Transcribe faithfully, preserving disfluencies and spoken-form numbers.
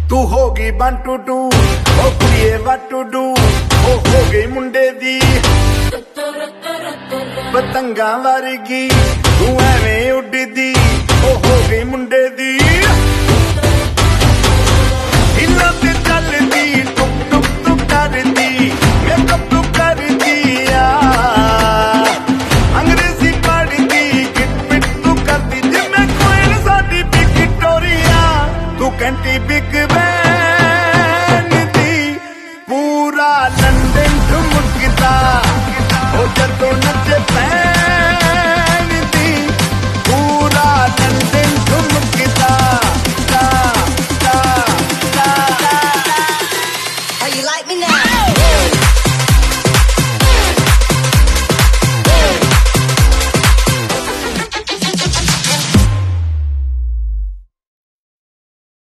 तू होगी one two two ओ कुड़िए वट टू डू ओ हो गई मुंडे दी पतंगा वर्गी तू एवें उड़दी ओ हो गई मुंडे दी।